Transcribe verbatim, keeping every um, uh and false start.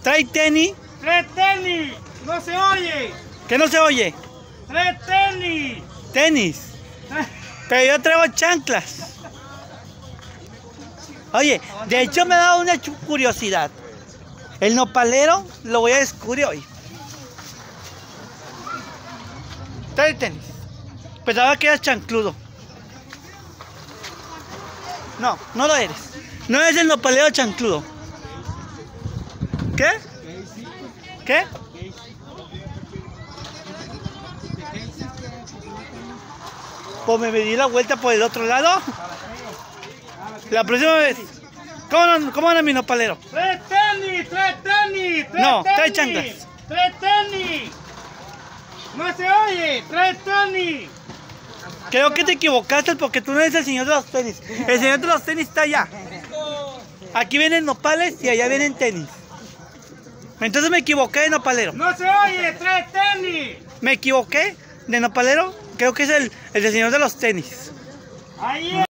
Trae tenis. ¡Tres tenis! ¡No se oye! ¿Qué no se oye? ¡Tres tenis! Tenis. Pero yo traigo chanclas. Oye, de hecho me ha dado una chu- curiosidad. El nopalero lo voy a descubrir hoy. Trae tenis. Pensaba que eras chancludo. No, no lo eres. No eres el nopalero chancludo. ¿Qué? ¿Qué? Pues me di la vuelta por el otro lado. La próxima vez. ¿Cómo, no, cómo anda mi nopalero? ¡Tres tenis! ¡Tres tenis! ¡Tres No, tenis! trae chanclas. ¡Tres tenis! ¡No se oye! ¡Tres tenis! Creo que te equivocaste porque tú no eres el señor de los tenis. El señor de los tenis está allá. Aquí vienen nopales y allá vienen tenis. Entonces me equivoqué de nopalero. ¡No se oye! ¡Tres tenis! Me equivoqué de nopalero. Creo que es el, el del señor de los tenis. Ahí